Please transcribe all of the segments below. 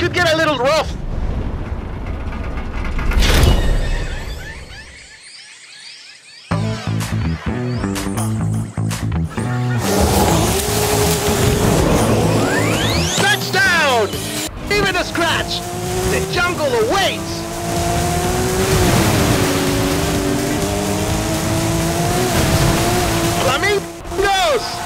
could get a little rough. Touchdown! Even a scratch! The jungle awaits! Flamingos!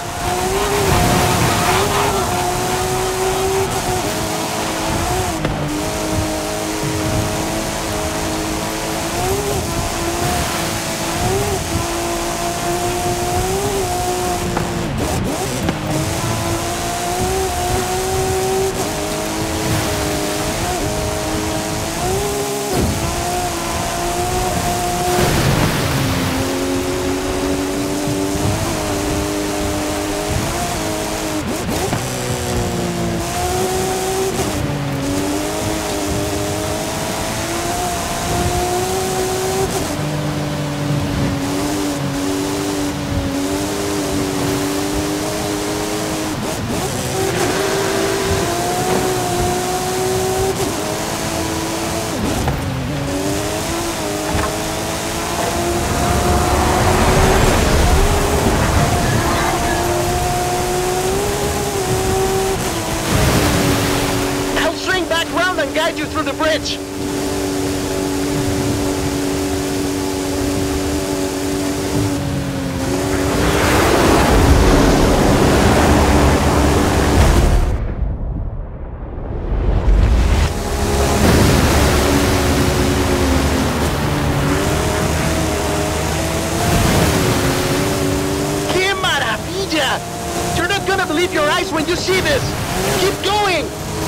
Guide you through the bridge. ¡Qué maravilla! You're not gonna believe your eyes when you see this. Keep going.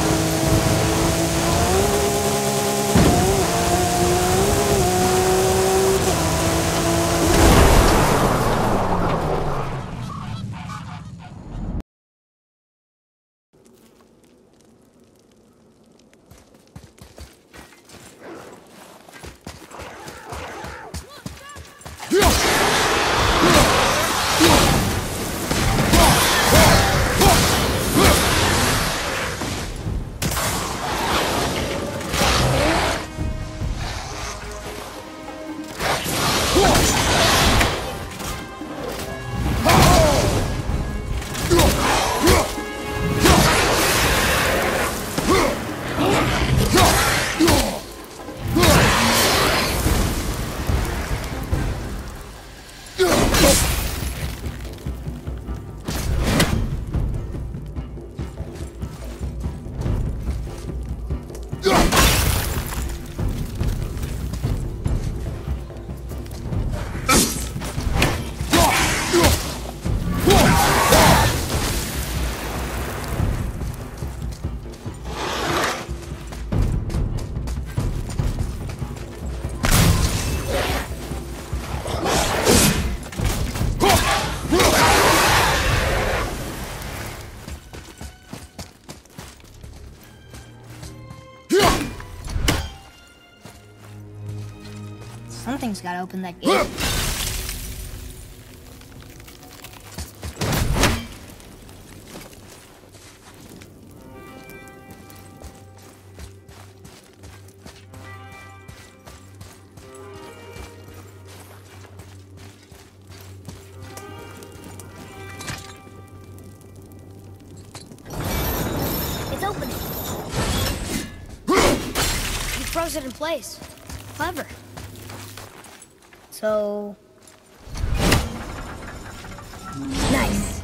Something's gotta open that gate. It's opening. You froze it in place. Clever. So... nice.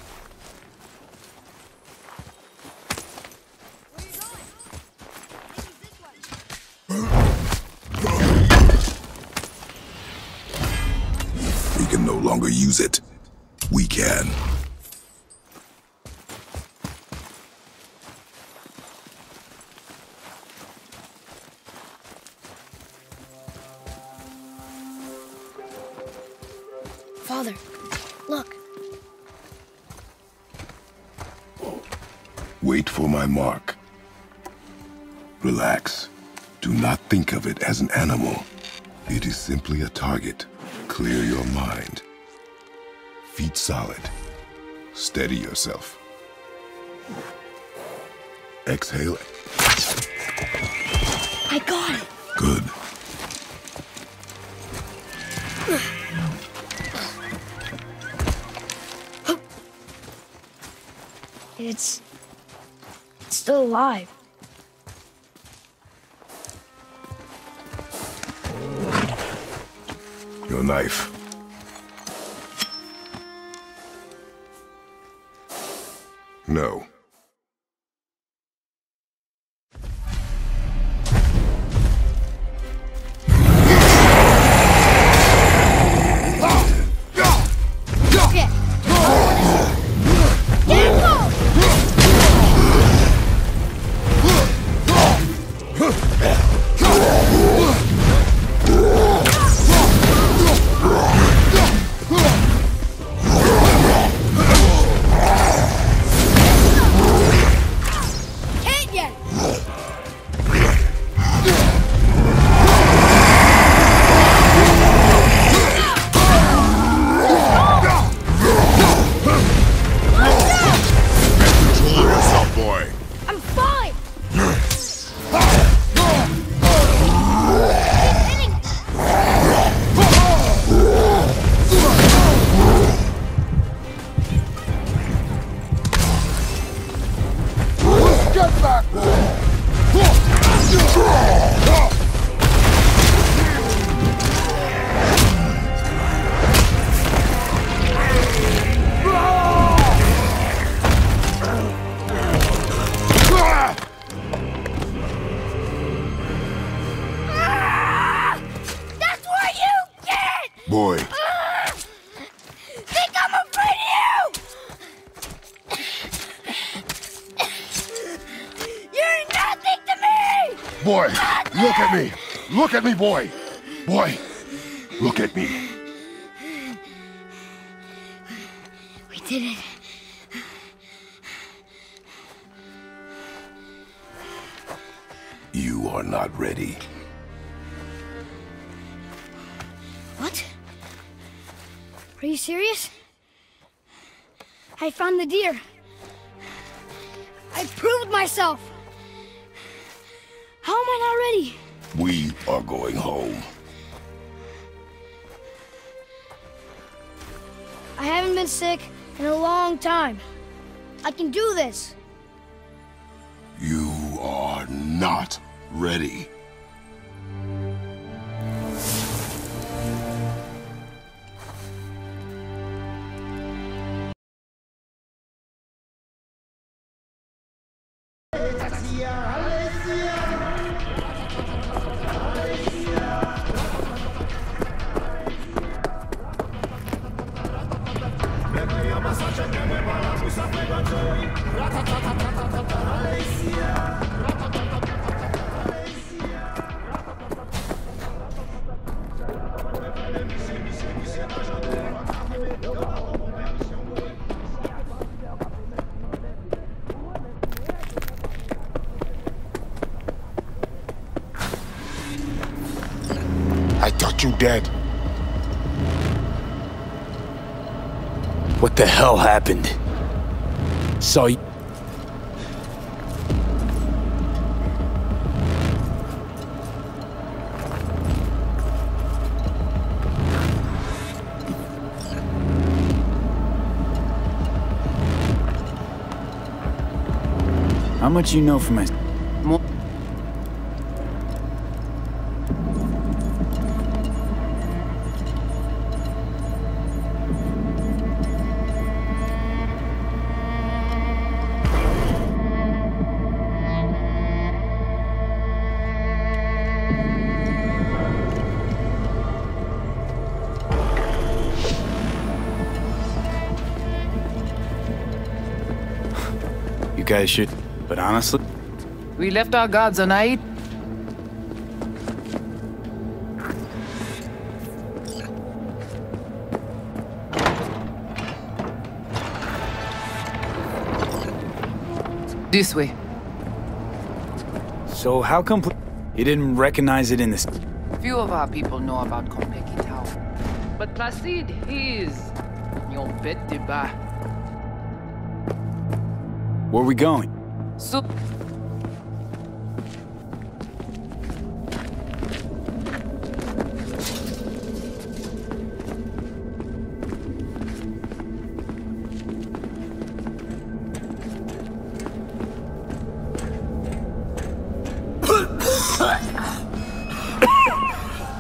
We can no longer use it. We can. Father, look. Wait for my mark. Relax. Do not think of it as an animal. It is simply a target. Clear your mind. Feet solid. Steady yourself. Exhale. I got it. Good. It's still alive. Your knife. No. Okay. Careful! Can't yet! Control yourself, boy. I'm fine! Get back! That's what you get! Boy, Think I'm afraid of you! You're nothing to me! boy, look at me. Look at me, boy. Boy, look at me. We did it. You are not ready. What? Are you serious? I found the deer. I proved myself. How am I not ready? We are going home. I haven't been sick in a long time. I can do this. You are not ready. I thought you dead. What the hell happened? Saw you. How much you know from my... More. You guys should, but honestly... We left our guards on night. This way. So how come you didn't recognize it in this? Few of our people know about Konpeki Tower. But Placide, he is your bête de bas. Where we going? So,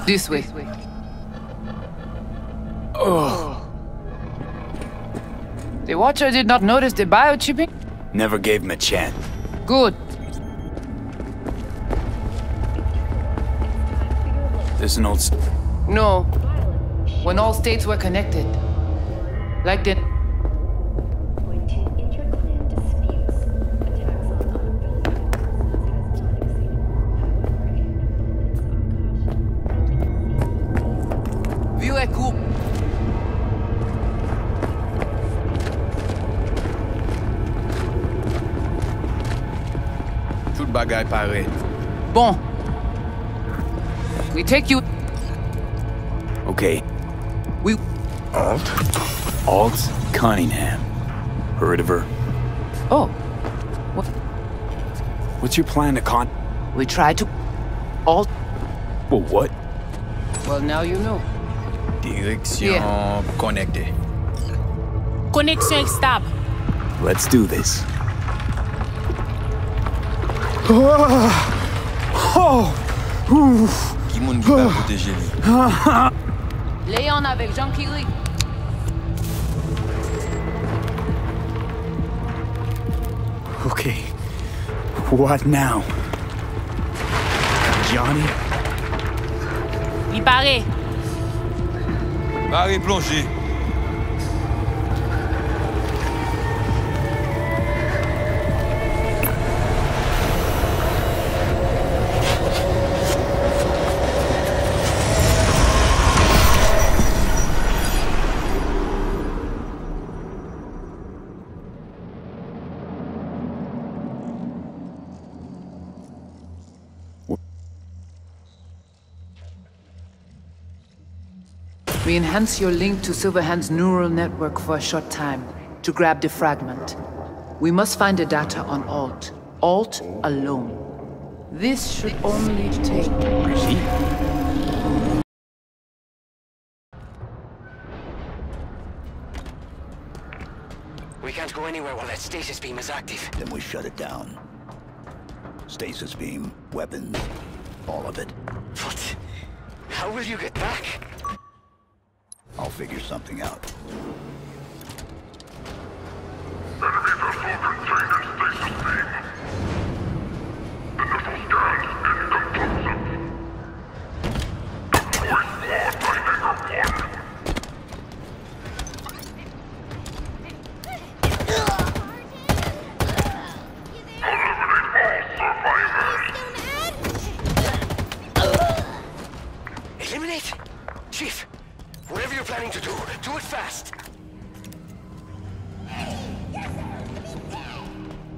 This way. Oh, The Watcher did not notice the biochipping? never gave him a chance. Good. There's an old... No. When all states were connected. Like the... Viu é cool. Tout bagay pare. Bon. We take you... Okay. We... Alt Cunningham. Heard of her? Oh. What's your plan to con... We tried to... All... Well, what? Well, now you know. Direction connectée. Connexion stable. Let's do this. Qui moun ki va protéger li? Léon avec Jean Kiri. Okay. What now? Johnny? Il paraît. Pare plongé. We enhance your link to Silverhand's neural network for a short time to grab the fragment. We must find the data on Alt. Alt alone. This should only take... We can't go anywhere while that stasis beam is active. Then we shut it down. Stasis beam, weapons, all of it. But how will you get back? I'll figure something out. Eliminate? Chief, whatever you're planning to do it fast.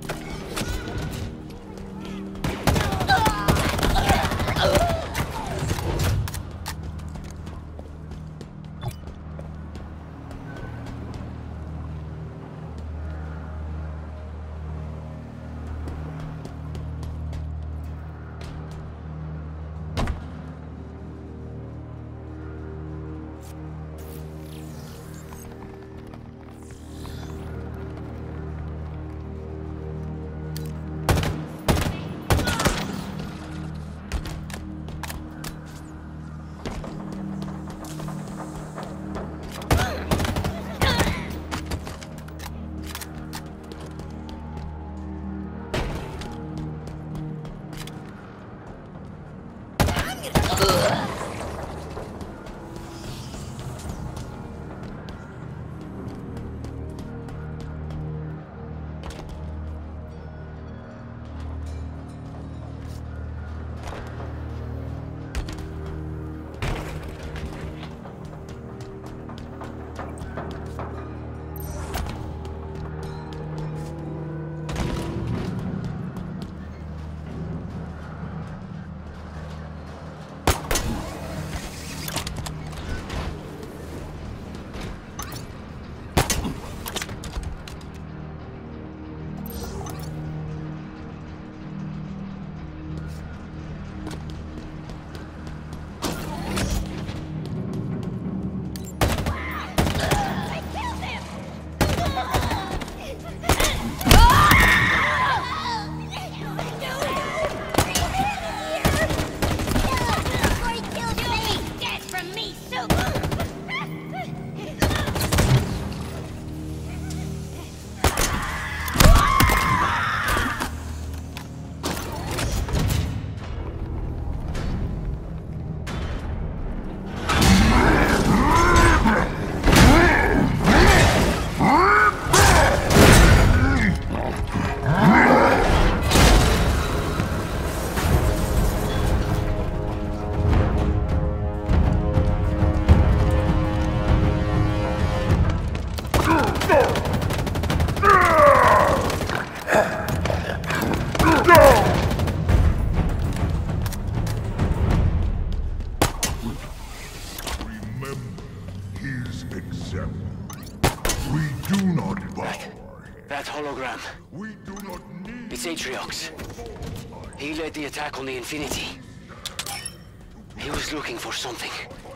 It's Atriox. He led the attack on the Infinity. He was looking for something.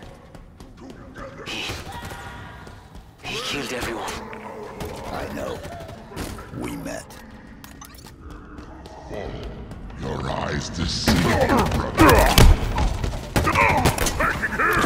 He killed everyone. I know. We met. Your eyes deceive you, brother. Taking here!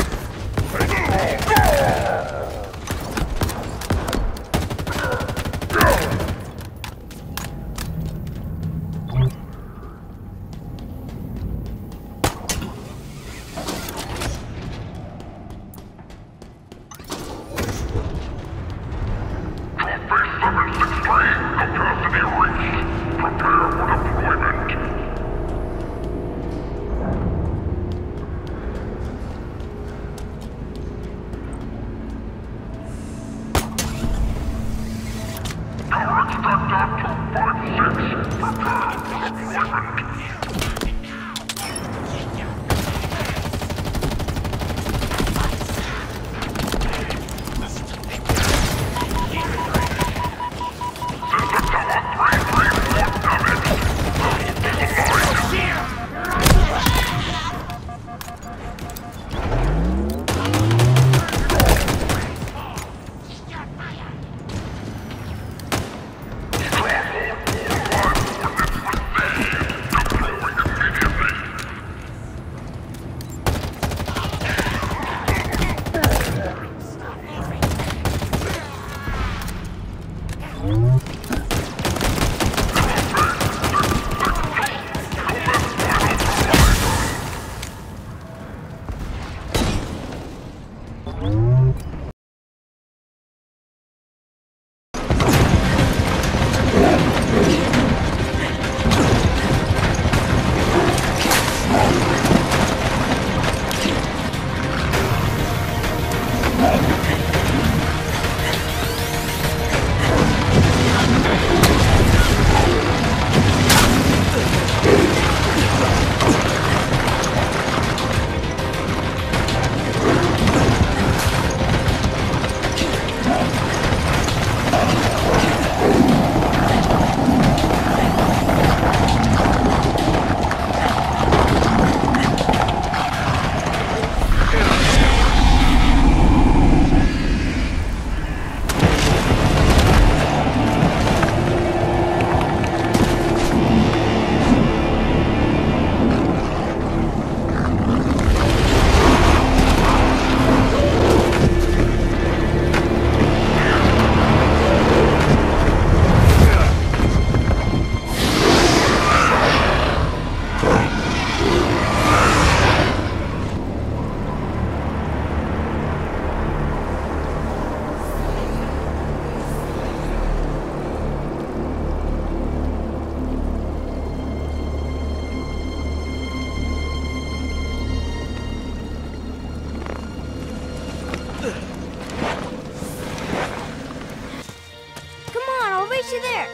You there.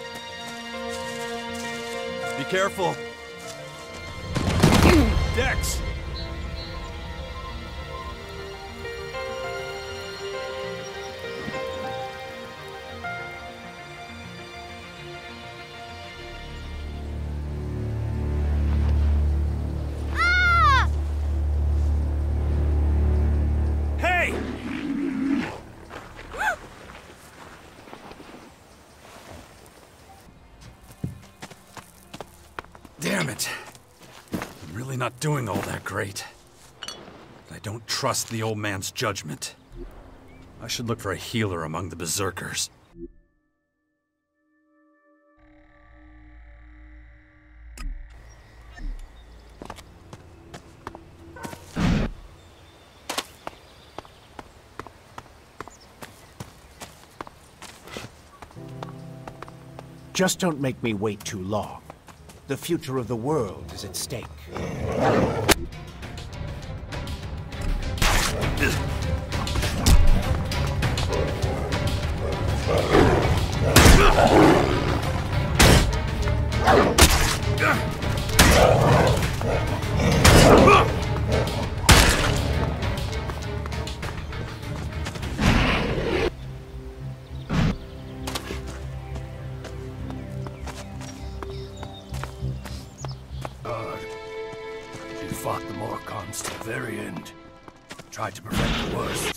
Be careful. Dex! Ah! Hey! Damn it. I'm really not doing all that great. I don't trust the old man's judgment. I should look for a healer among the berserkers. Just don't make me wait too long. The future of the world is at stake. fought the Morcons to the very end. Tried to prevent the worst.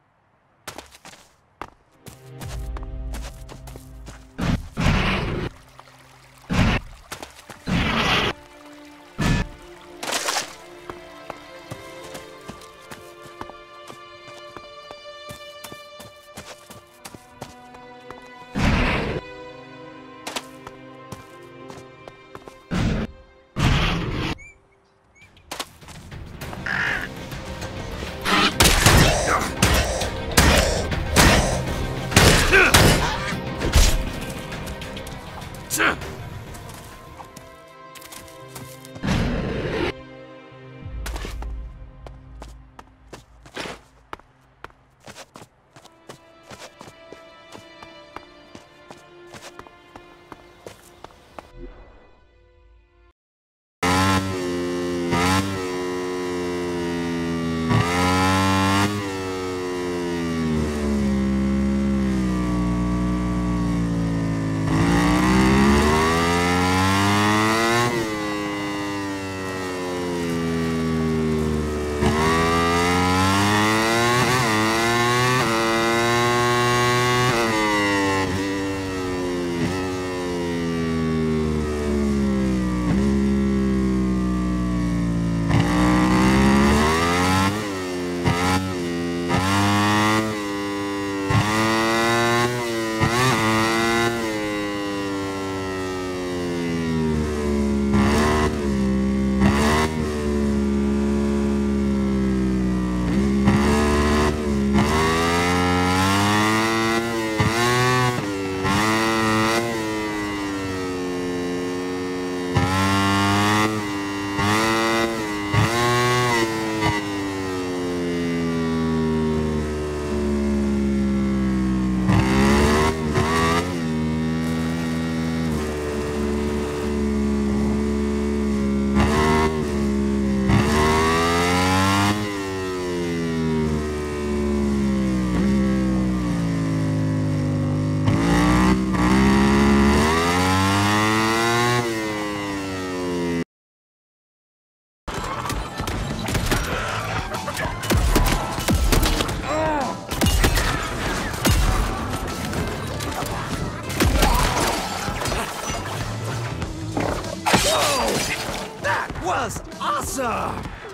was awesome!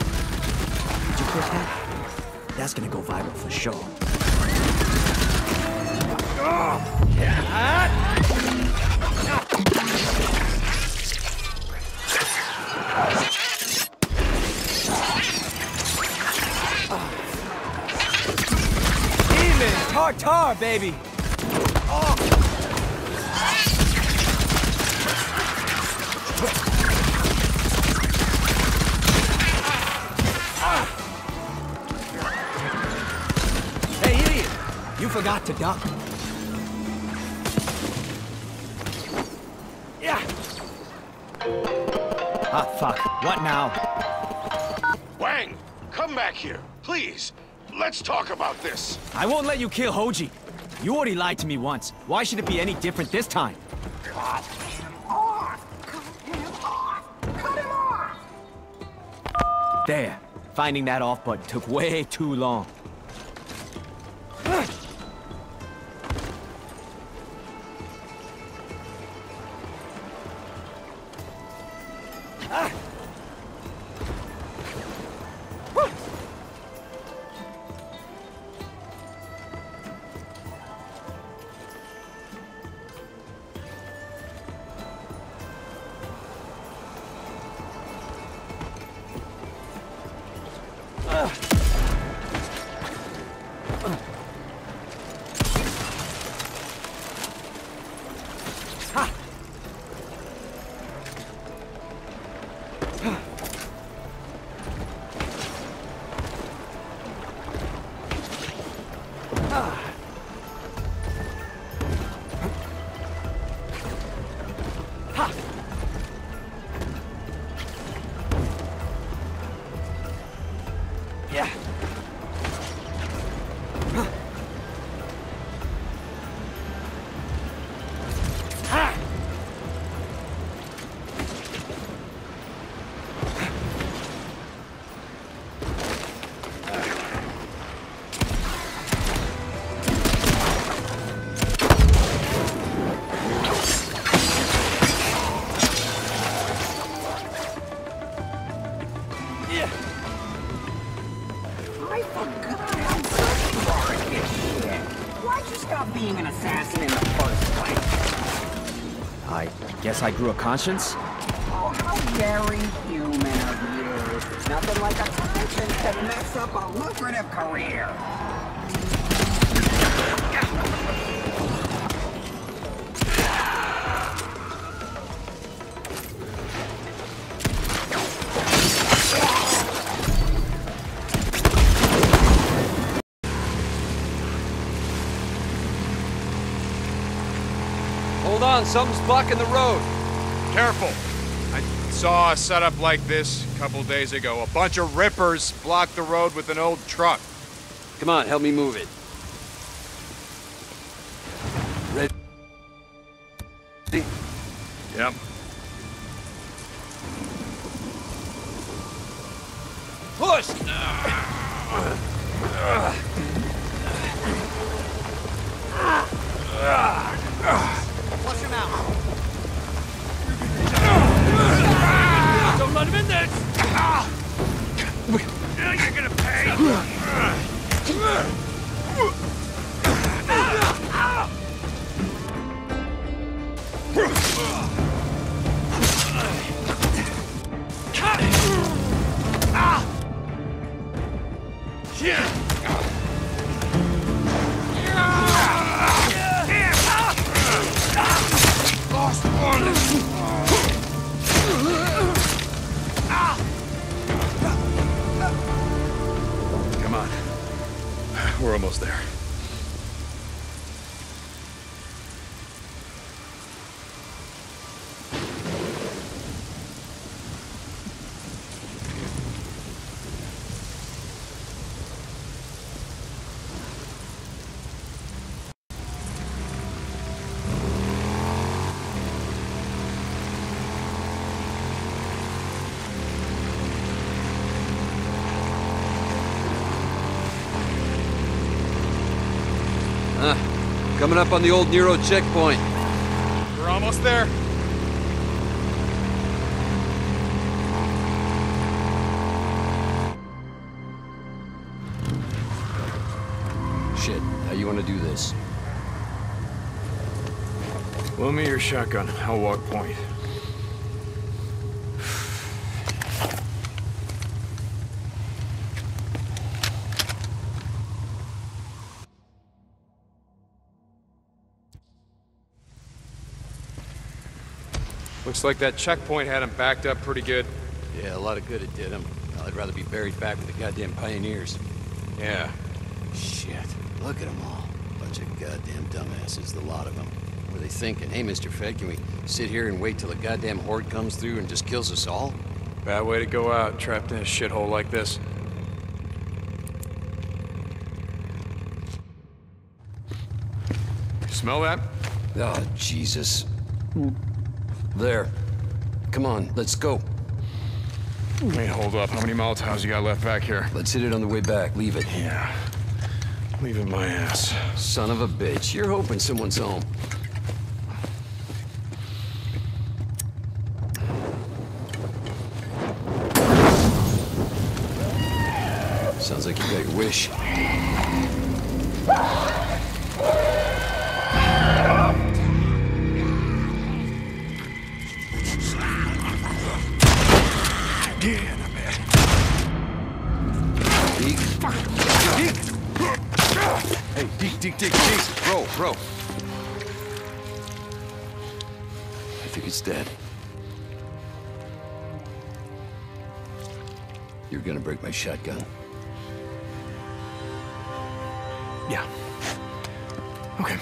Did you click that? That's gonna go viral for sure. Demon tartar, baby! Hey, idiot! You forgot to duck. Yeah. Ah, fuck. What now? Wang! Come back here, please! Let's talk about this! I won't let you kill Hoji. You already lied to me once. Why should it be any different this time? Cut him off! Cut him off! Cut him off! There. Finding that off button took way too long. Yeah. I grew a conscience? Oh, how very human of you. Nothing like a conscience to mess up a lucrative career. Hold on, something's blocking the road. Careful. I saw a setup like this a couple days ago. A bunch of rippers blocked the road with an old truck. Come on, help me move it. Ready? Yep. Push! Flush him out. Don't let him in there! Now you're gonna pay! Lost one! Come on. We're almost there. Coming up on the old Nero checkpoint. We're almost there. Shit, how you want to do this? Loan me your shotgun. I'll walk point. Looks like that checkpoint had him backed up pretty good. Yeah, a lot of good it did him. I'd rather be buried back with the goddamn pioneers. Yeah. Shit, look at them all. Bunch of goddamn dumbasses, the lot of them. What are they thinking? Hey, Mr. Fed, can we sit here and wait till a goddamn horde comes through and just kills us all? Bad way to go out, trapped in a shithole like this. You smell that? Oh, Jesus. There. Come on, let's go. Hey, hold up. How many Molotovs you got left back here? Let's hit it on the way back. Leave it. Yeah. Leave it my ass. Son of a bitch. You're hoping someone's home. Sounds like you got your wish. Deke, bro. I think it's dead. You're gonna break my shotgun. Yeah. Okay.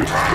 Return